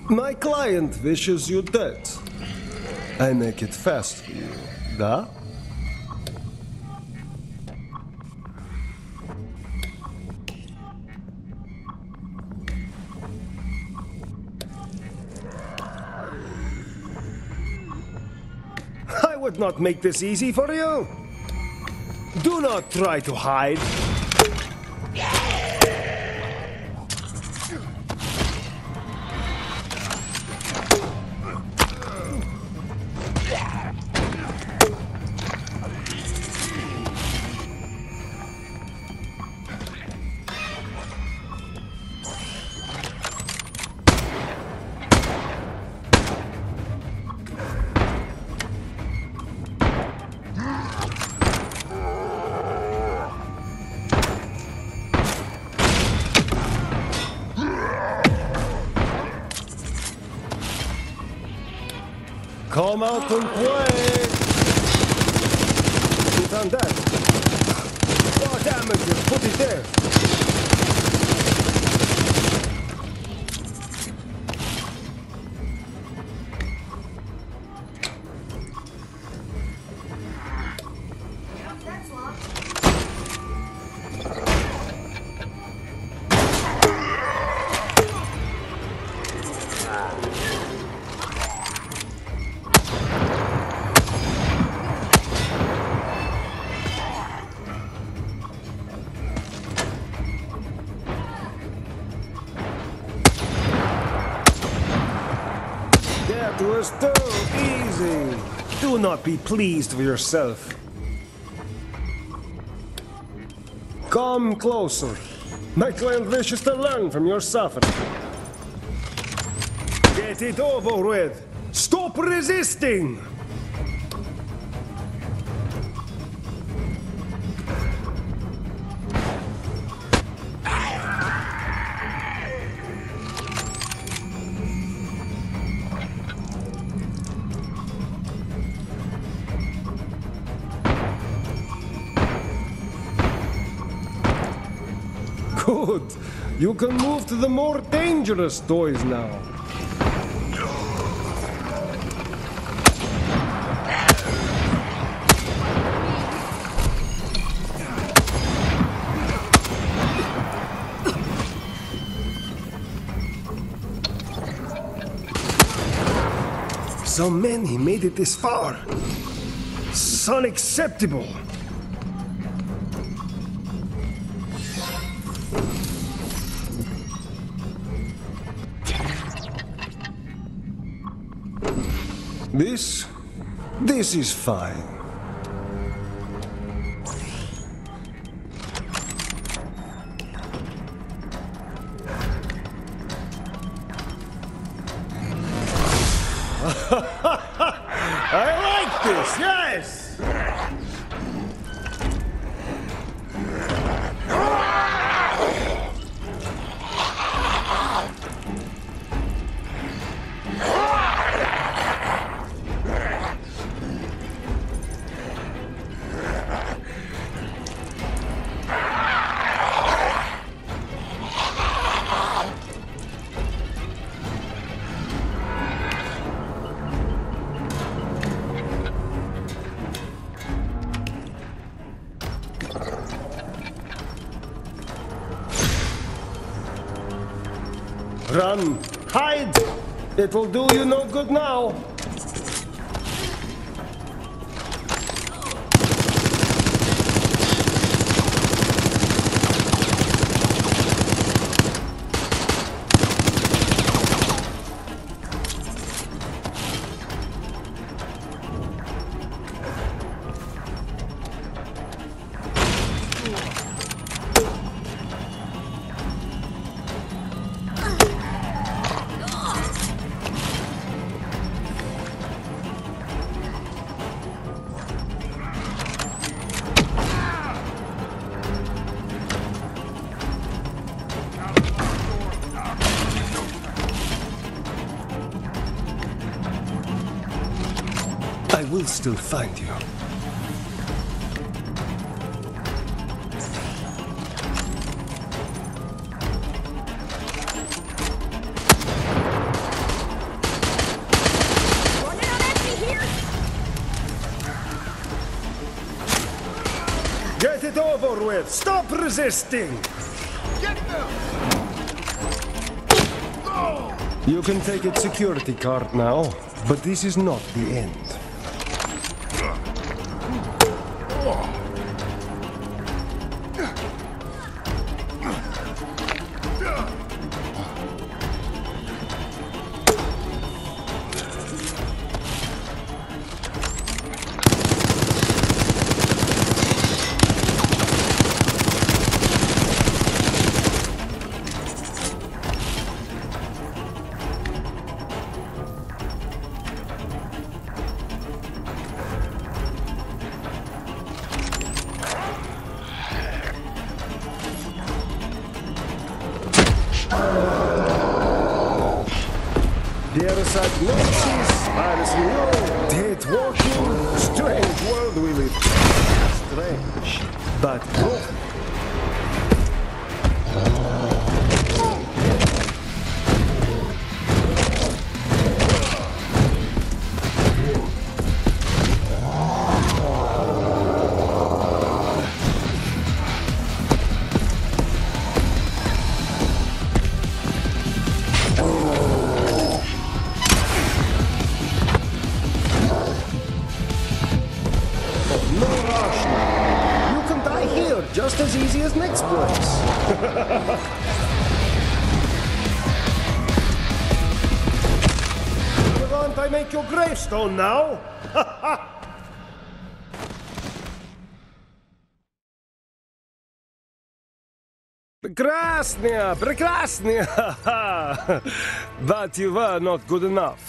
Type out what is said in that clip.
My client wishes you dead. I make it fast for you, da? I would not make this easy for you. Do not try to hide. Come out and play! Put on that. Oh, damage, put it there. That was too easy. Do not be pleased with yourself. Come closer. My client wishes to learn from your suffering. Get it over with. Stop resisting. Good. You can move to the more dangerous toys now. So many made it this far. It's unacceptable. This is fine. I like this, yes! Run! Hide! It will do you no good now! I will still find you. over with! Stop resisting! Get them! Go! You can take its security card now, but this is not the end. There side noises, as new, dead walking, strange world we live. Strange, but good. No rush now. You can die here just as easy as next place. You want I make your gravestone now? Прекрасная, прекрасная! But you were not good enough.